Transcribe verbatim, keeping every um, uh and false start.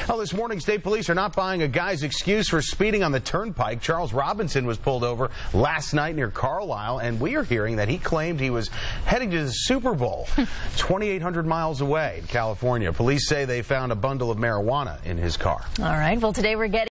Well, this morning, state police are not buying a guy's excuse for speeding on the turnpike. Charles Robinson was pulled over last night near Carlisle, and we are hearing that he claimed he was heading to the Super Bowl twenty-eight hundred miles away in California. Police say they found a bundle of marijuana in his car. All right. Well, today we're getting